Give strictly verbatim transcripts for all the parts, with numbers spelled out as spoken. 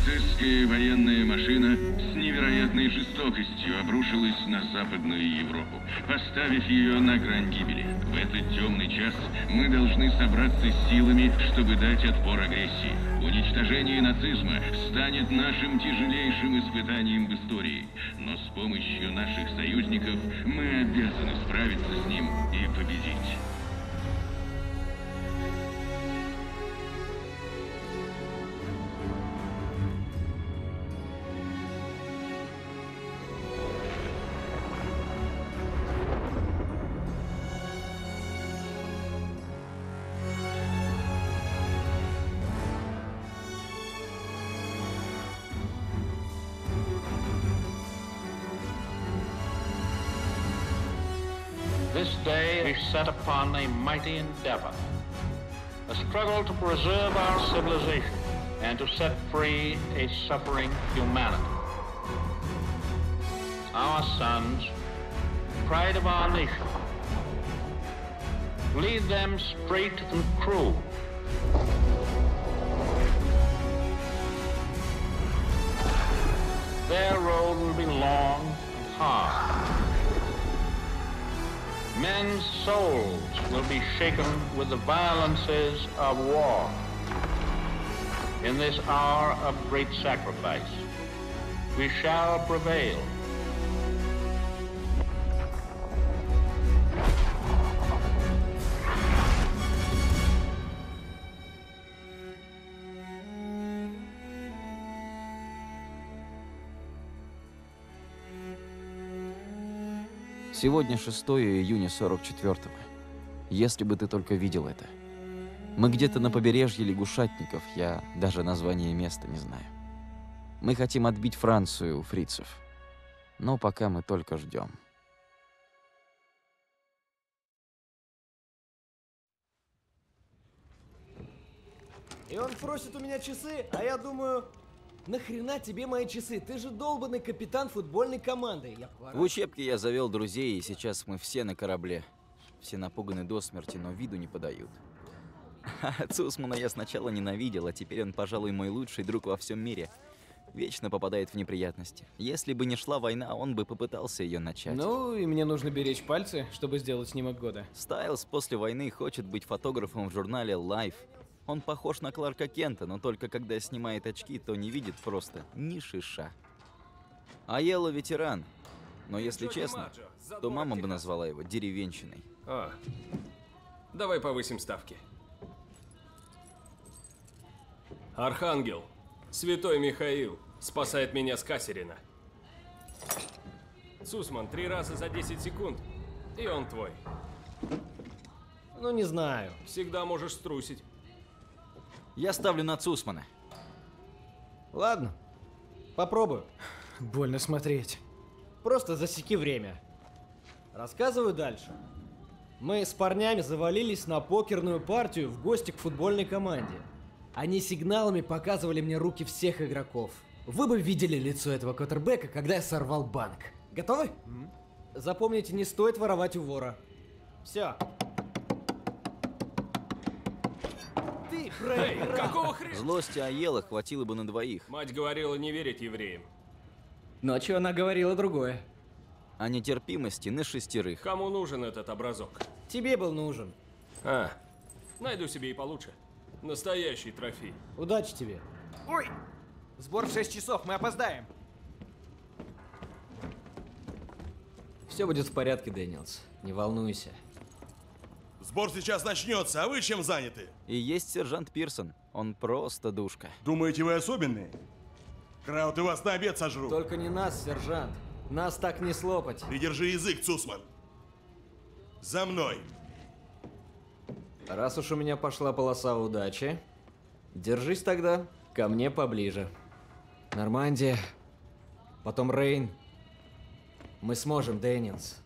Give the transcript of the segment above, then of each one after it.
Нацистская военная машина с невероятной жестокостью обрушилась на Западную Европу, поставив ее на грань гибели. В этот темный час мы должны собраться с силами, чтобы дать отпор агрессии. Уничтожение нацизма станет нашим тяжелейшим испытанием в истории, но с помощью наших союзников мы обязаны справиться с ним и победить. This day is set upon a mighty endeavor, a struggle to preserve our civilization and to set free a suffering humanity. Our sons, pride of our nation, lead them straight and true. Their road will be long and hard. Men's souls will be shaken with the violences of war. In this hour of great sacrifice, we shall prevail. Сегодня шестое июня сорок четвёртого. Если бы ты только видел это. Мы где-то на побережье лягушатников, я даже название места не знаю. Мы хотим отбить Францию у фрицев. Но пока мы только ждем. И он просит у меня часы, а я думаю... Нахрена тебе мои часы? Ты же долбанный капитан футбольной команды. Я В учебке я завел друзей, и сейчас мы все на корабле. Все напуганы до смерти, но виду не подают. Цусмана я сначала ненавидел, а теперь он, пожалуй, мой лучший друг во всем мире. Вечно попадает в неприятности. Если бы не шла война, он бы попытался ее начать. Ну, и мне нужно беречь пальцы, чтобы сделать снимок года. Стайлз после войны хочет быть фотографом в журнале Life. Он похож на Кларка Кента, но только когда снимает очки, то не видит просто ни шиша. Айелло ветеран, но если честно, то мама бы назвала его деревенщиной. О, давай повысим ставки. Архангел, святой Михаил, спасает меня с Кассерина. Цусман, три раза за десять секунд, и он твой. Ну, не знаю. Всегда можешь струсить. Я ставлю на Цусмана. Ладно, попробую. Больно смотреть. Просто засеки время. Рассказываю дальше. Мы с парнями завалились на покерную партию в гости к футбольной команде. Они сигналами показывали мне руки всех игроков. Вы бы видели лицо этого квотербека, когда я сорвал банк. Готовы? Mm-hmm. Запомните, не стоит воровать у вора. Все. Эй, какого хрена? Злости Айелло хватило бы на двоих. Мать говорила не верить евреям. Ночью она говорила другое. А нетерпимости на шестерых. Кому нужен этот образок? Тебе был нужен. А, найду себе и получше. Настоящий трофей. Удачи тебе. Ой! Сбор в шесть часов, мы опоздаем. Все будет в порядке, Дэниелс. Не волнуйся. Сбор сейчас начнется, а вы чем заняты? И есть сержант Пирсон. Он просто душка. Думаете, вы особенные? Краут и вас на обед сожру. Только не нас, сержант. Нас так не слопать. Придержи язык, Цусман. За мной. Раз уж у меня пошла полоса удачи, держись тогда ко мне поближе. Нормандия, потом Рейн. Мы сможем, Дэниелс.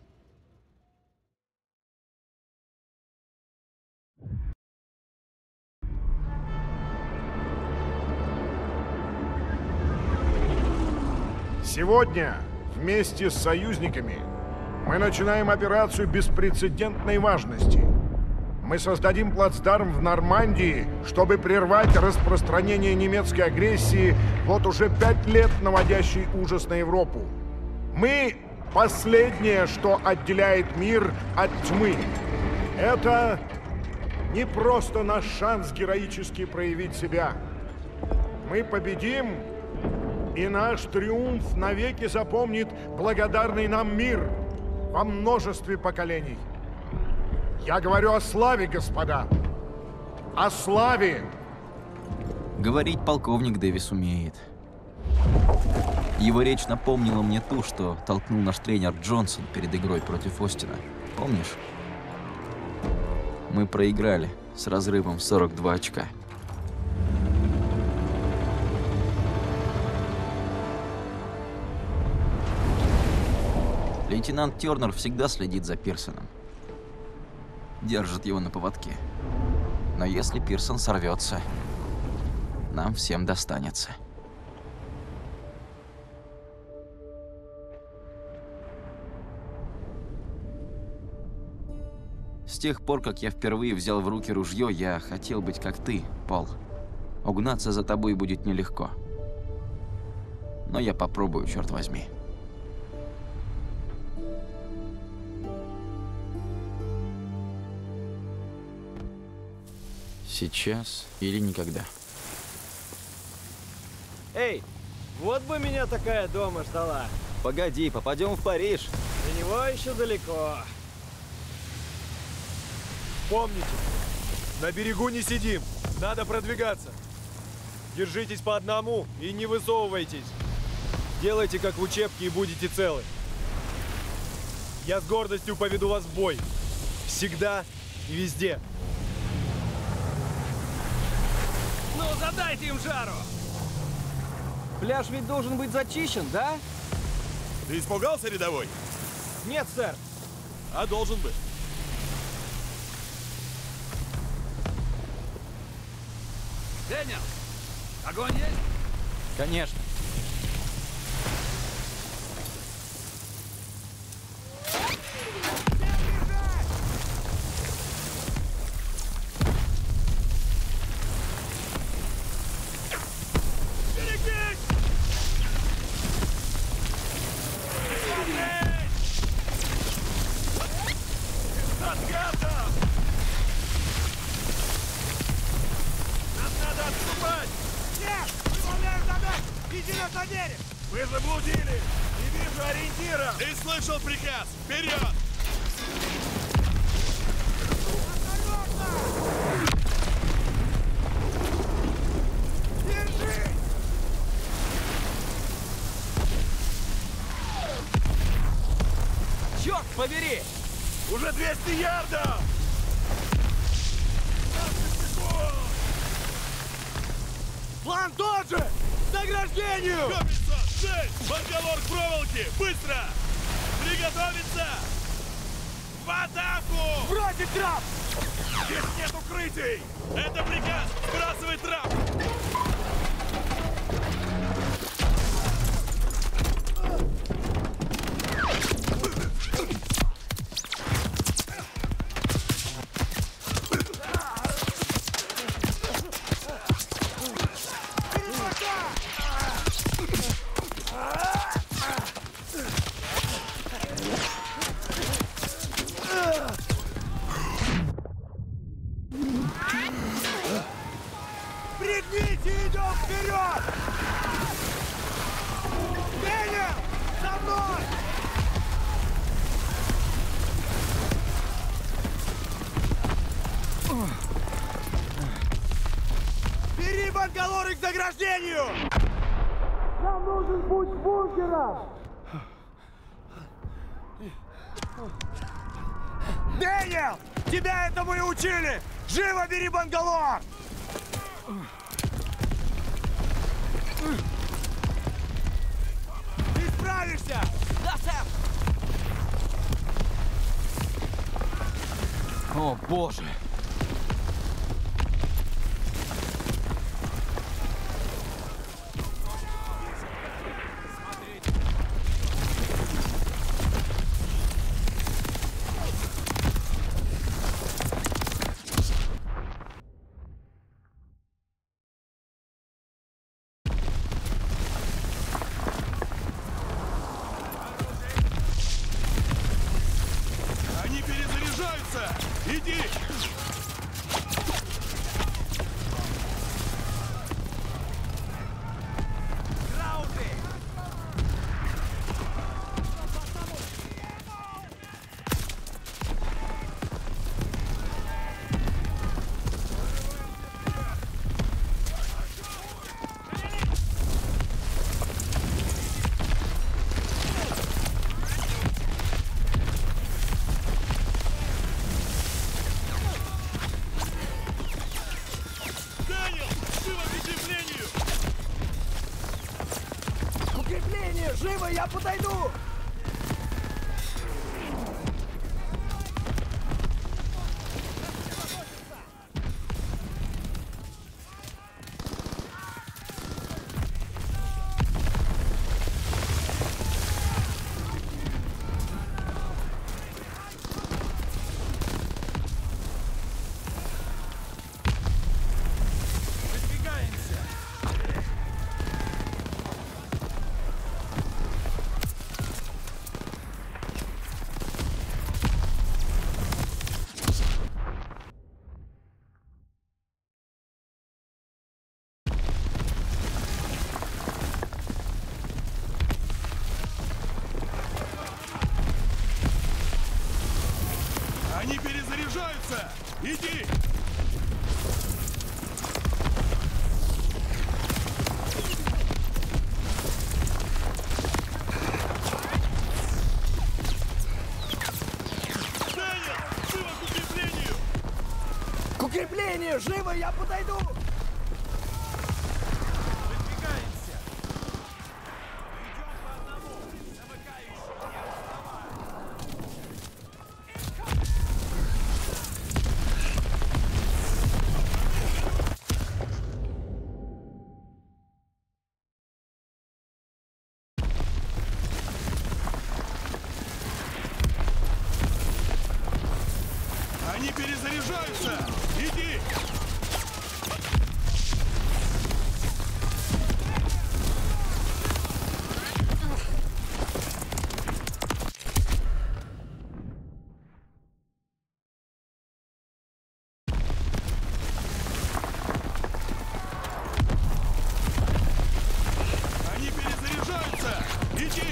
Сегодня вместе с союзниками мы начинаем операцию беспрецедентной важности. мы создадим плацдарм в Нормандии, чтобы прервать распространение немецкой агрессии, вот уже пять лет наводящий ужас на Европу. Мы – последнее, что отделяет мир от тьмы. Это не просто наш шанс героически проявить себя. Мы победим, и наш триумф навеки запомнит благодарный нам мир во множестве поколений. Я говорю о славе, господа. О славе! Говорить полковник Дэвис умеет. Его речь напомнила мне ту, что толкнул наш тренер Джонсон перед игрой против Остина. Помнишь? Мы проиграли с разрывом в сорок два очка. Лейтенант Тернер всегда следит за Пирсоном. Держит его на поводке. Но если Пирсон сорвется, нам всем достанется. С тех пор, как я впервые взял в руки ружье, я хотел быть как ты, Пол. Угнаться за тобой будет нелегко. Но я попробую, черт возьми. Сейчас или никогда. Эй, вот бы меня такая дома ждала. Погоди, попадем в Париж. До него еще далеко. Помните, на берегу не сидим, надо продвигаться. Держитесь по одному и не высовывайтесь. Делайте как в учебке и будете целы. Я с гордостью поведу вас в бой. Всегда и везде. Ну, задайте им жару! Пляж ведь должен быть зачищен, да? Ты испугался, рядовой? Нет, сэр. А должен быть. Дэниел, огонь есть? Конечно. Вы заблудили! Не вижу ориентира! Ты слышал приказ! Вперед! Держи! Черт побери! Уже двести ярдов! План тот же! К награждению! Копится! Цель! Бангалор к проволоке! Быстро! Приготовиться! В атаку! Бросить трап! Здесь нет укрытий! Это приказ! Сбрасывай трап! Пригните, идем вперед! Дэниел, за мной! Бери бангалоры к заграждению! Нам нужен путь в бункера! Дэниел! Тебя этому и учили! Живо бери бангалор! Ты справишься! Да, сэр! О, боже! Иди! Укрепление! Живо, я подойду! Они перезаряжаются! Иди! Дэниел! Живо к укреплению! К укреплению! Живо, я подойду! Выдвигаемся! Идем по одному! Замыкающий, не отставай! Они перезаряжаются! Иди! Они перезаряжаются! Иди!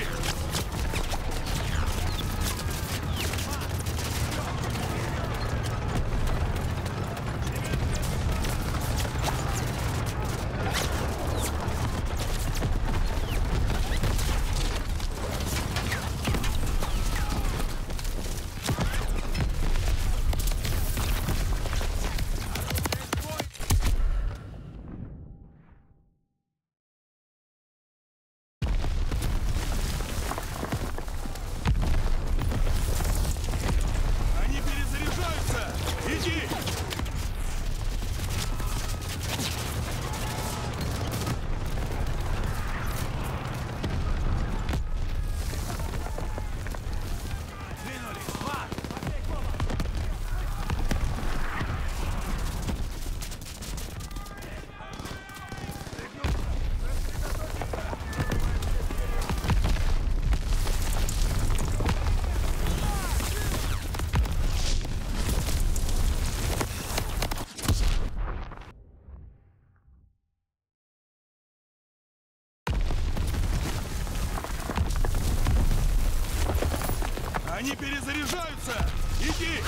Они перезаряжаются! Иди! Они перезаряжаются! Иди!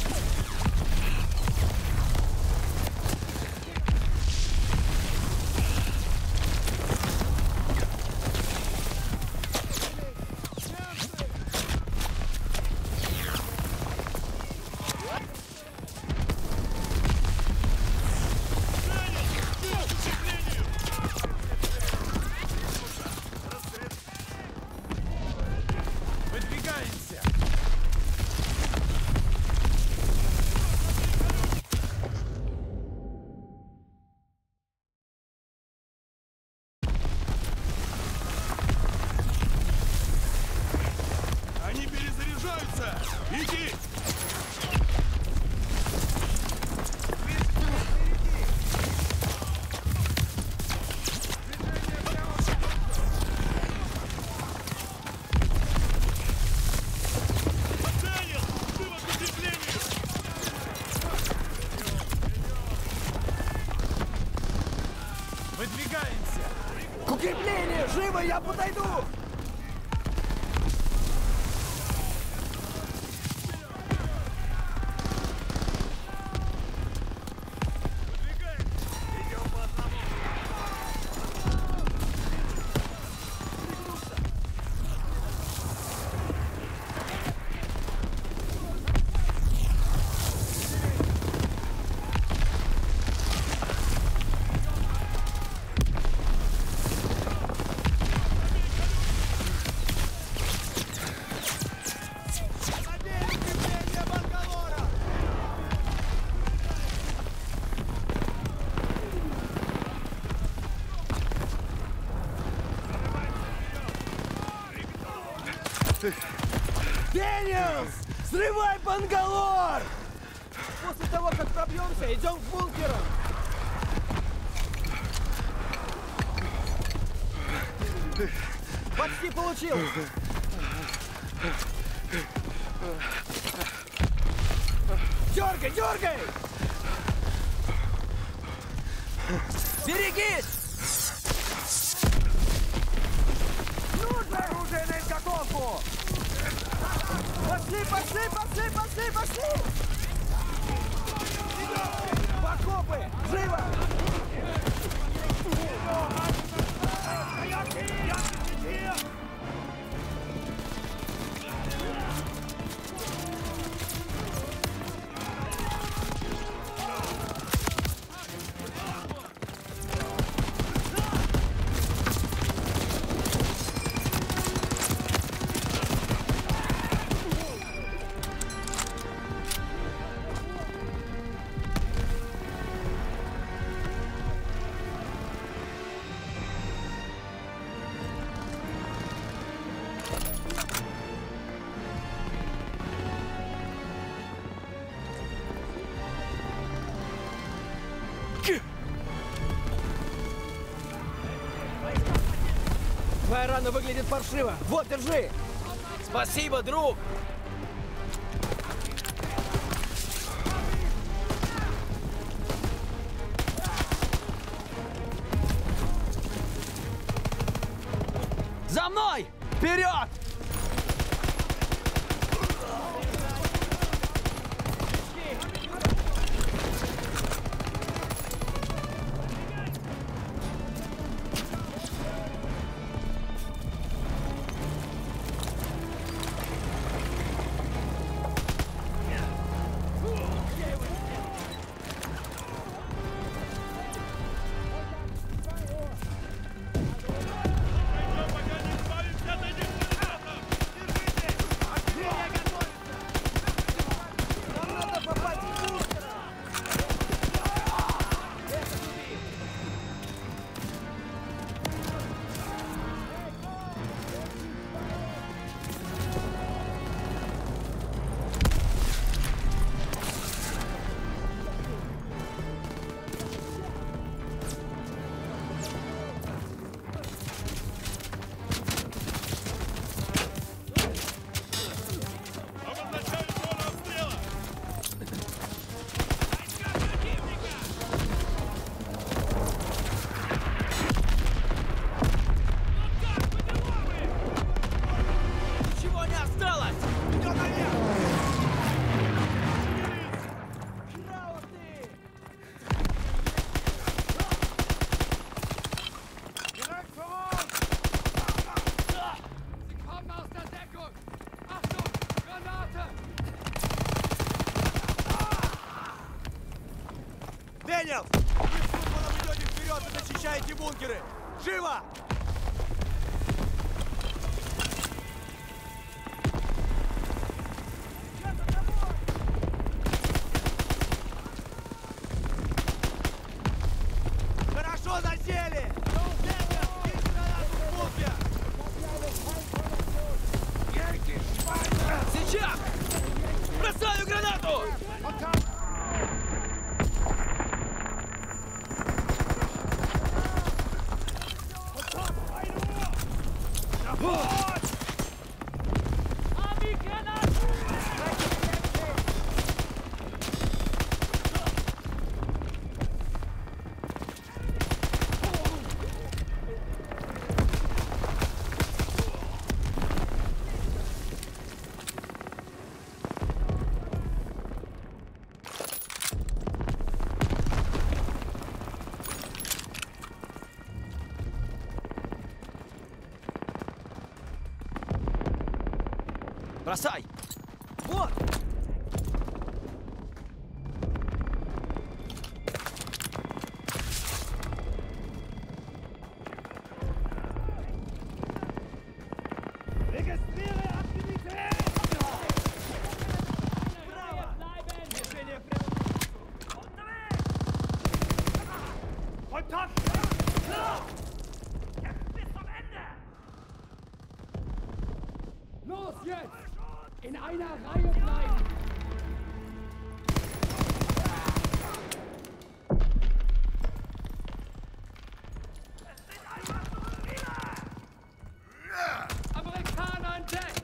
Выдвигаемся! Они перезаряжаются! Иди! Дэниел! Живо к укреплению! укрепление! Живо, я подойду! Дэниелс! Взрывай Бангалор! После того, как пробьемся, идем к бункерам! Почти получилось! Дергай, дергай! Берегись! Нужно оружие на изготовку! Пошли, пошли, пошли, пошли, пошли! В окопы! Живо! Твоя рана выглядит паршиво. Вот, держи! Спасибо, друг! За мной! Вперед! Дэниелс! Вы с Фурманом идете вперед и защищаете бункеры! Живо! Хорошо засели! Сейчас! Бросаю гранату! Бросай! Вот! Los jetzt! In einer Reihe bleiben! Amerikaner entdeckt!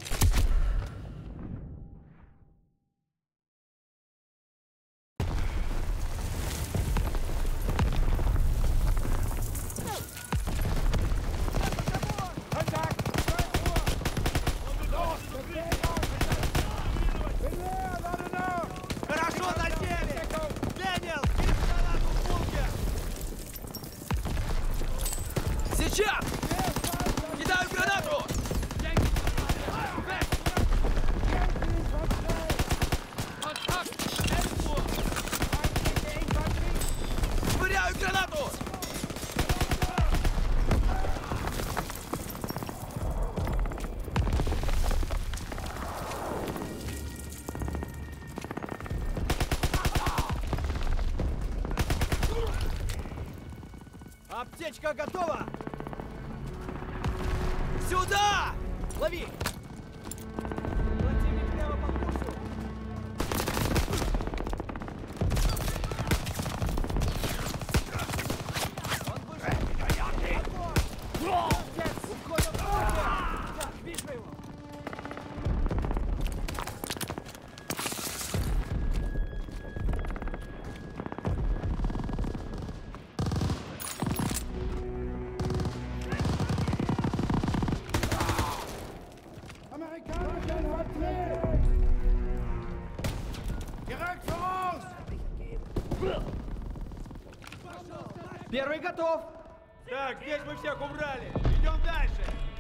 Хорошо засели! Дэниел, кинь гранату в бункер! Сейчас! Кидаю гранату! Швыряю гранату! Аптечка готова! Сюда! Лови! Противник прямо по курсу! Он вышел! Огонь! Отец! Уходит в бункер! Да, вижу его! Первый готов! Так, здесь мы всех убрали. Идем дальше.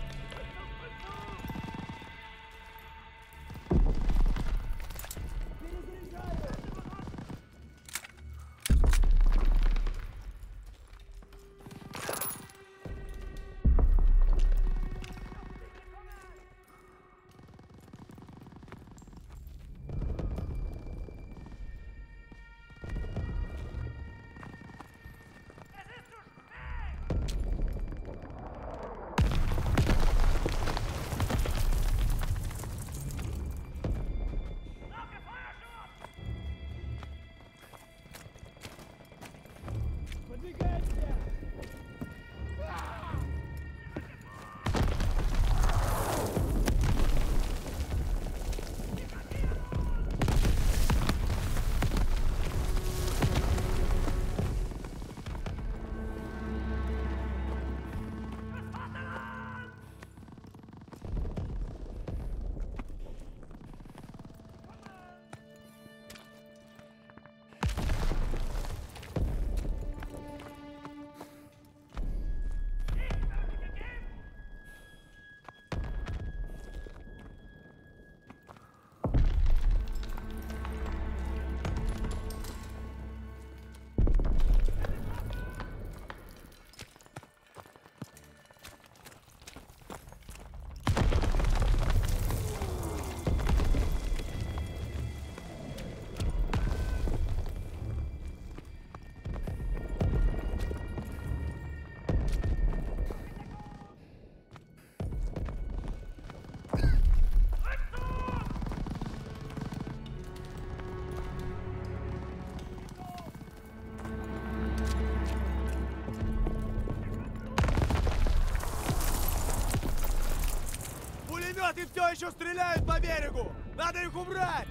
Пулеметы все еще стреляют по берегу! Надо их убрать!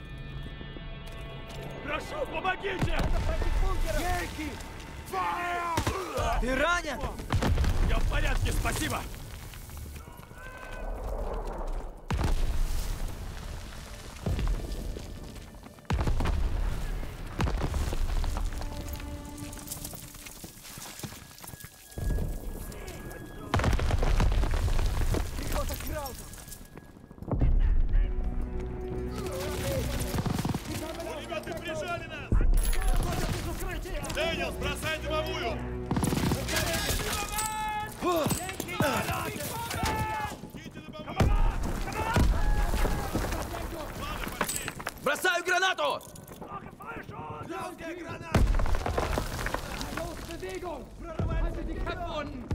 Прошу, помогите! Гейки! Ты ранен? Я в порядке, спасибо! Бросай дымовую! Бросаю гранату! Los, Bewegung! Haltet die Köpfe unten!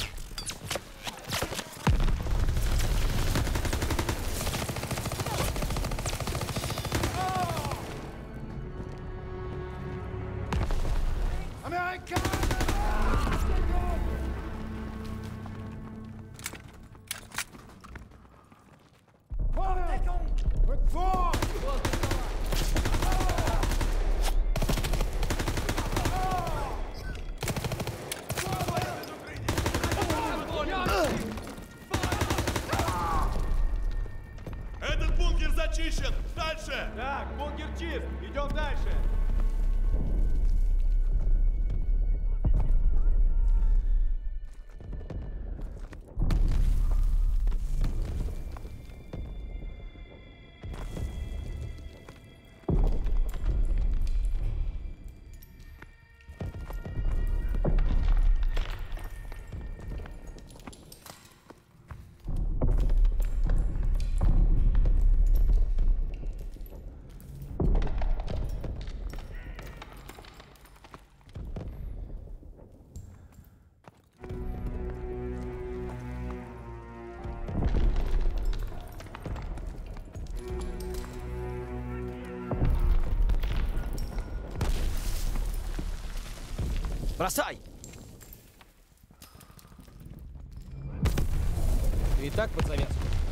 Этот бункер зачищен! Дальше! Так, бункер чист. Идем дальше. Бросай! Ты и так под завязку.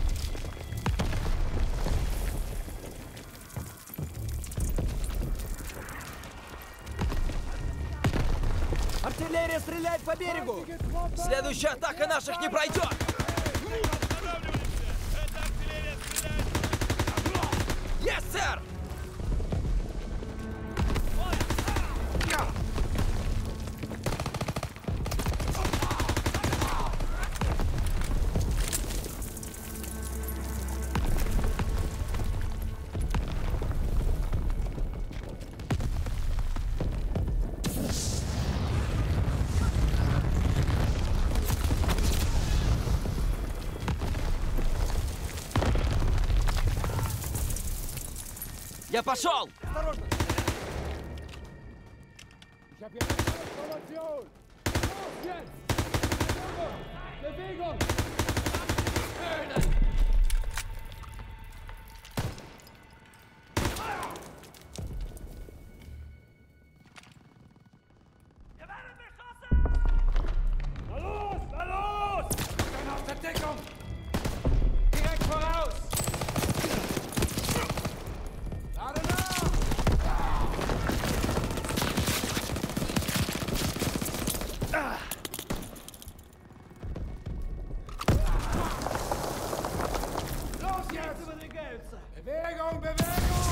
Артиллерия стреляет по берегу! Следующая атака наших не пройдет! Останавливаемся! Эта артиллерия стреляет! Есть, сэр! Я пошел! Ich hab hier eine Formation! Los jetzt! Bewegung! Bewegung! Wir werden beschossen! Na los! Na los! Dann auf der Deckung! Direkt voraus! Lade nach! Los jetzt! Bewegung, Bewegung!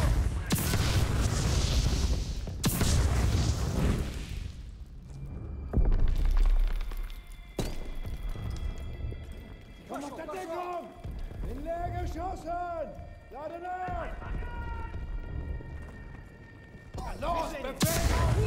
Komm auf der Deckung! In leer geschossen! Lade nach! Los, Bewegung!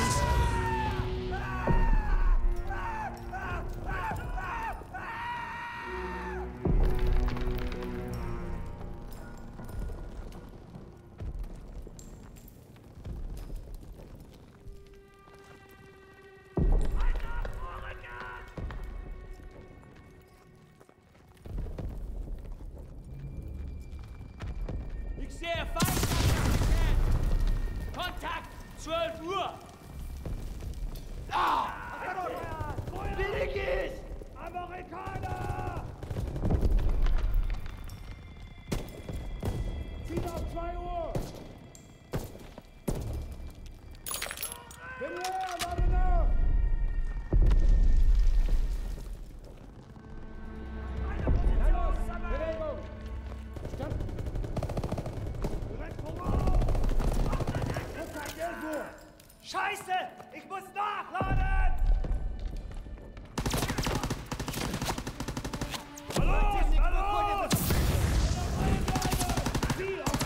Ich sehe Feind! Kontakt! zwölf Uhr! Ah! Billigis! Amerikaner! Zieht auf zwei Uhr! Bin leer, lade nach! Na los, Bewegung! Stopp! Direkt voraus! Kontakt irgendwo! Scheiße! Ich muss nachladen! Hallo! Hallo! Ziel auf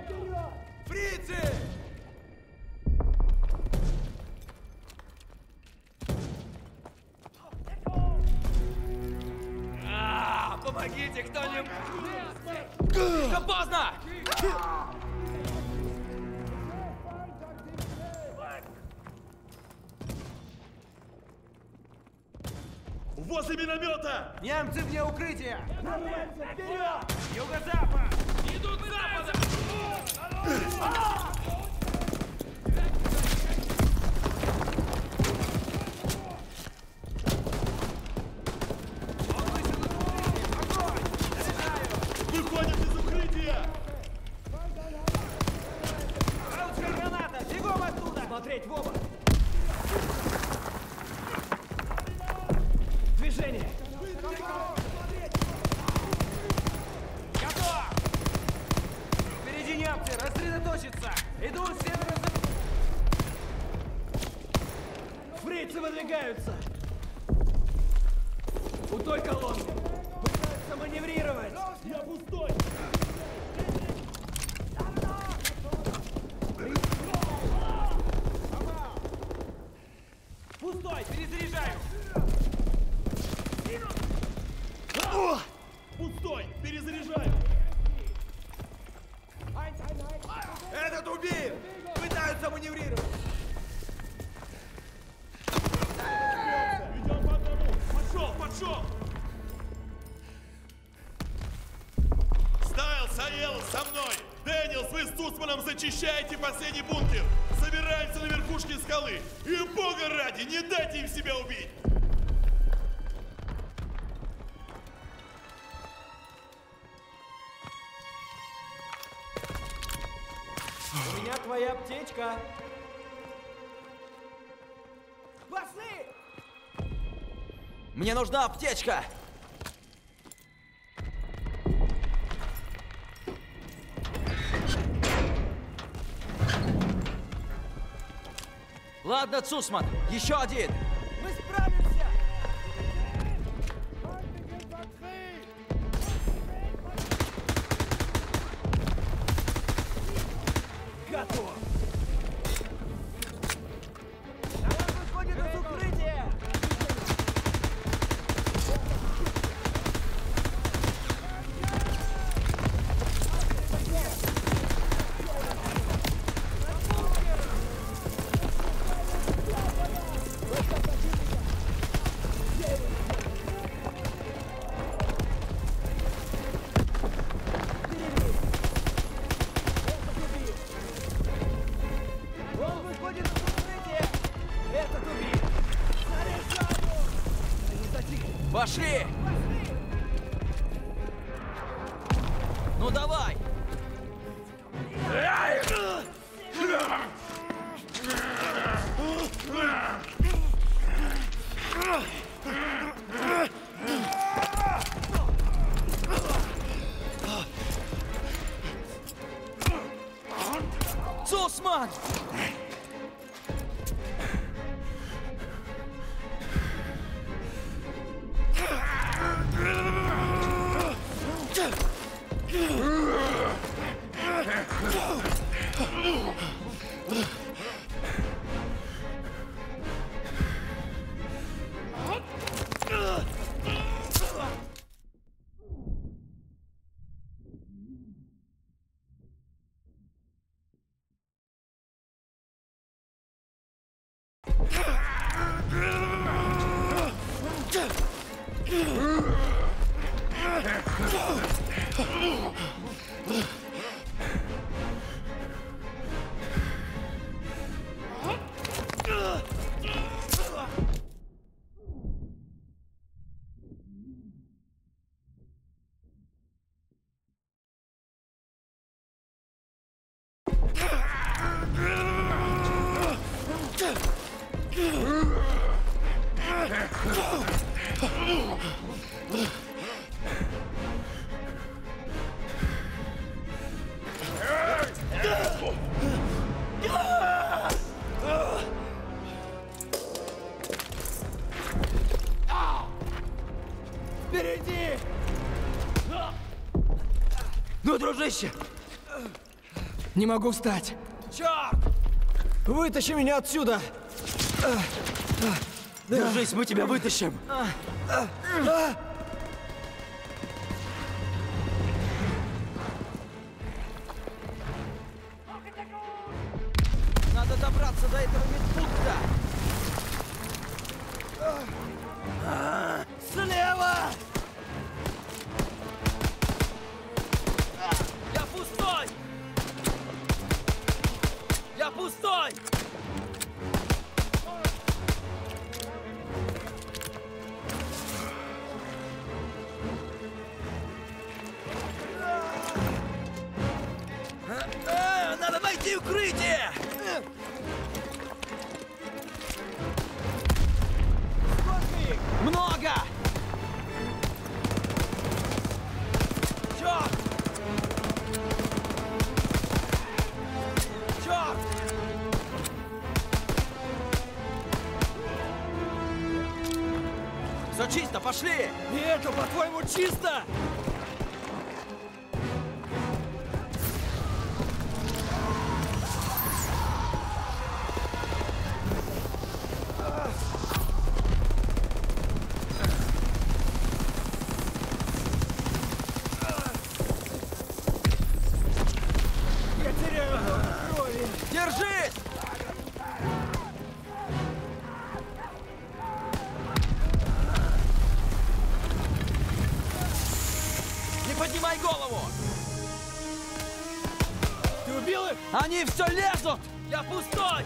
Фрицы! А, помогите кто-нибудь! Все поздно! Возле миномета! Немцы вне укрытия! Вперед! Юго-запад! Идут с запада! Выходим из укрытия! Ручная граната! Бегом оттуда! Смотреть в оба! Движение! Готов! Впереди немцы! Рассредоточиться! Идут с северо-запада! Фрицы выдвигаются! У той колонны! Пытаются маневрировать! Я пустой! Пустой! Перезаряжаю! Пустой! Перезаряжаю! Этот убит! Пытаются маневрировать! Идем по одному! Пошел, пошел! Стайлс, Аэл, со мной! Дэниелс, вы с Тусманом зачищаете последний бункер! Собираемся на верхушке скалы! И бога ради, не дайте им себя убить! У меня твоя аптечка! Пошли! Мне нужна аптечка! Ладно, Цусман, еще один! Мы справимся! Готов! На нас выходит из укрытия! Он выходит из укрытия! Этот убит! Пошли! Ну давай! Цусман! Впереди! Ну, дружище! Не могу встать. Черт! Вытащи меня отсюда! Держись, мы тебя вытащим. Надо добраться до этого медпункта! Слева! Я пустой! Я пустой! Надо найти укрытие! Сколько их? Много! Черт! Черт! Все чисто, пошли! И это, по-твоему, чисто? Держись! Не поднимай голову! Ты убил их? Они все лезут! Я пустой!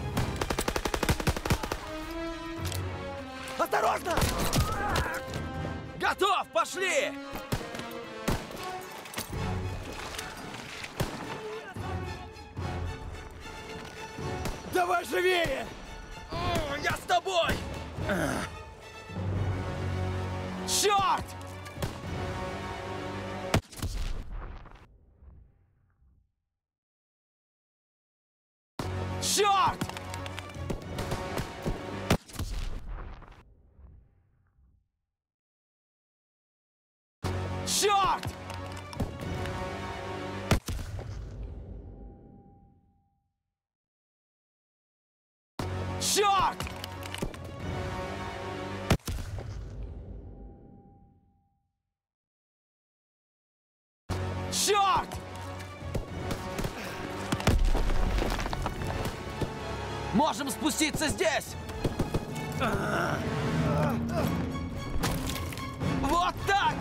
Осторожно! Готов! Пошли! Давай живее! Я с тобой! Черт! Черт! Черт! Черт! Черт! Можем спуститься здесь! Вот так!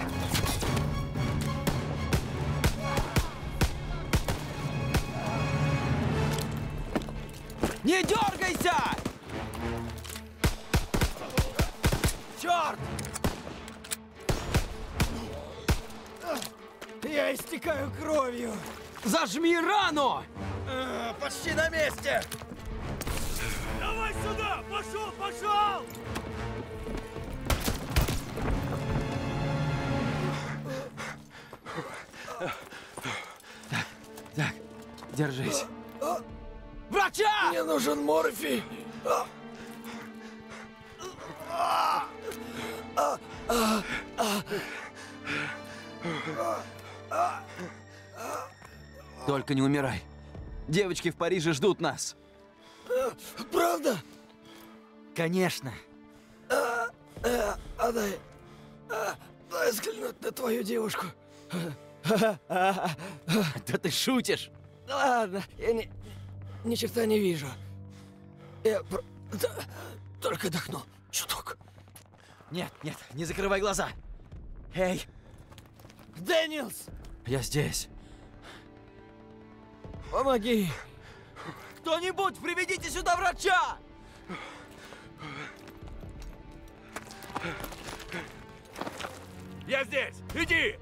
Не дергайся! Черт! Я истекаю кровью! Зажми рану! А, почти на месте! Давай сюда! Пошел, пошел! Так, так, держись. Врача! Мне нужен морфий! Только не умирай. Девочки в Париже ждут нас. Правда? Конечно. А, а, а дай, а, дай взглянуть на твою девушку. Да ты шутишь. Ладно, я ни, ни черта не вижу. Я про... да, только дохну чуток. Нет, нет, не закрывай глаза. Эй! Дэниелс! Я здесь. Помоги! Кто-нибудь, приведите сюда врача! Я здесь! Иди!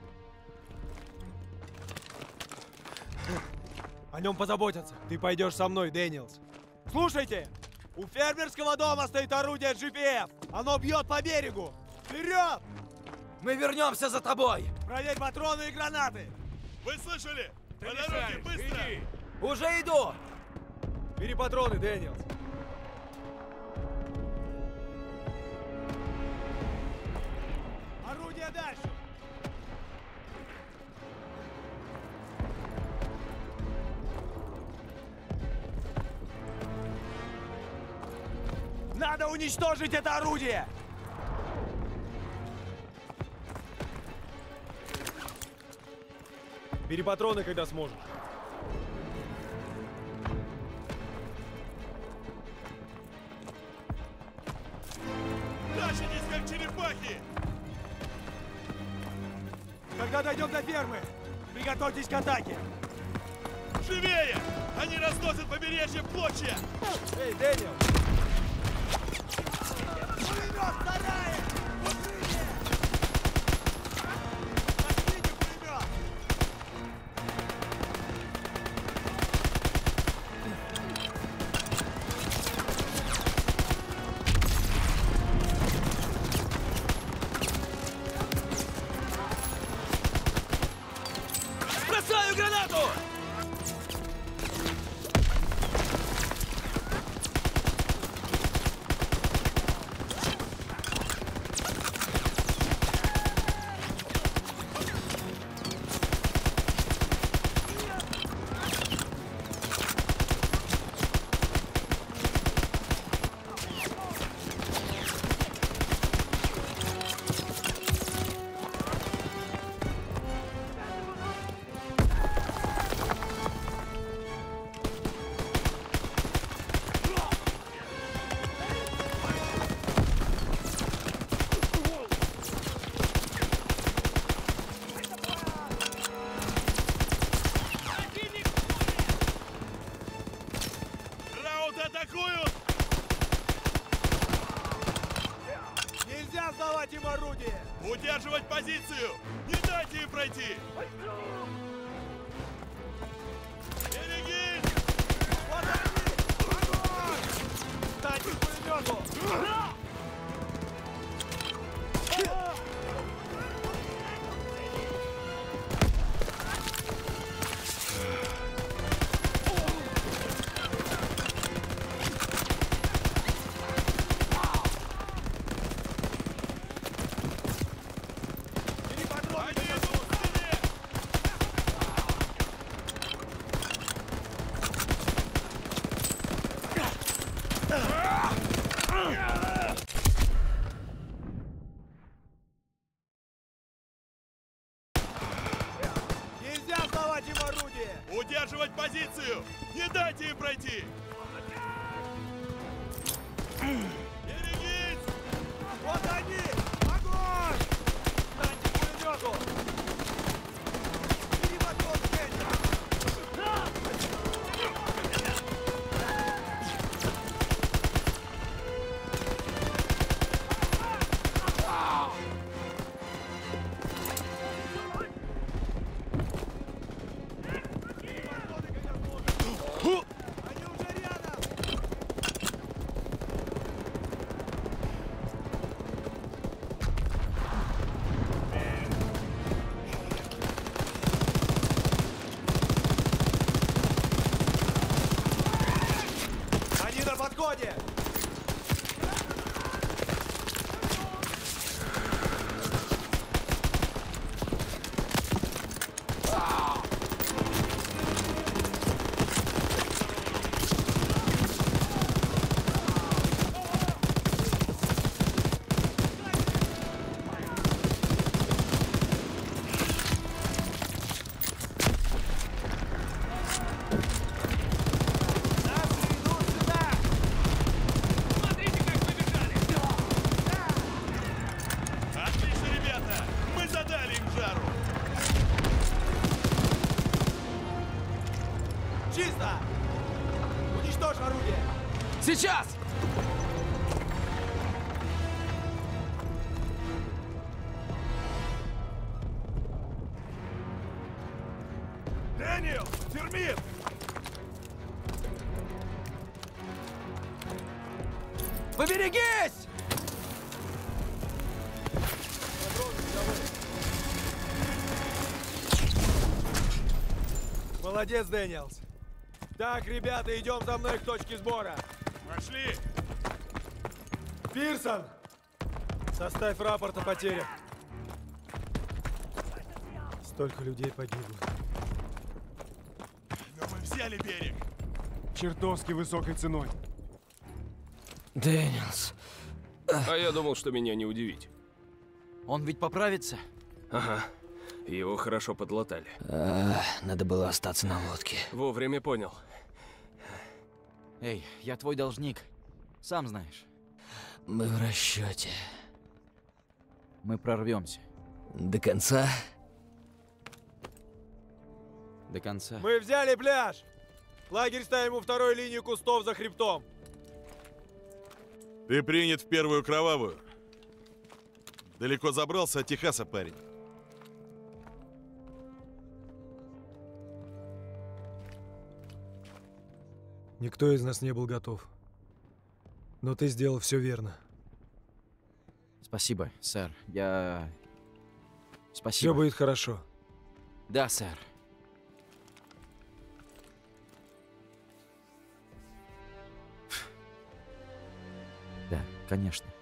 О нем позаботятся. Ты пойдешь со мной, Дэниелс. Слушайте! У фермерского дома стоит орудие джи пи эф. Оно бьет по берегу. Вперед! Мы вернемся за тобой! Проверь патроны и гранаты. Вы слышали? По дороге, быстро! Иди! Уже иду! Бери патроны, Дэниелс. Орудие дальше. Надо уничтожить это орудие! Бери патроны, когда сможешь. Тащитесь, как черепахи! Когда дойдем до фермы, приготовьтесь к атаке! Живее! Они разносят побережье в клочья! Эй, Дэниел! Пулемет, вторая! Укрытие! Возьмите пулемет! Бросаю гранату! Рауты атакуют! Нельзя сдавать им орудие! Удерживать позицию! Не дайте им пройти! Берегись! Вот они! Огонь! Встаньте к пулемету! Бери патроны! Они идут к стене! Нельзя сдавать им орудие! Удерживать позицию! Не дайте им пройти! Берегись! Вот они! Огонь! Встаньте к пулемету! Бери патрон, Кенни! Они уже рядом! Они на подходе! Наши идут сюда! Смотрите, как побежали! Отлично, ребята! Мы задали им жару! Чисто! Уничтожь орудие! Сейчас! Дэниел! Термит! Поберегись! Молодец, Дэниелс. Так, ребята, идем за мной к точке сбора. Пошли! Пирсон! Составь рапорт о потерях. Столько людей погибло. Но мы взяли берег! Чертовски высокой ценой. Дэниелс. А я думал, что меня не удивить. Он ведь поправится? Ага. Его хорошо подлатали. А, надо было остаться на лодке. Вовремя понял. Эй, я твой должник. Сам знаешь. Мы в расчете. Мы прорвемся. До конца? До конца. Мы взяли пляж! Лагерь ставим у второй линии кустов за хребтом. Ты принят в первую кровавую. Далеко забрался от Техаса, парень. Никто из нас не был готов. Но ты сделал все верно. Спасибо, сэр. Я... Все Спасибо. будет хорошо. Да, сэр. Да, конечно.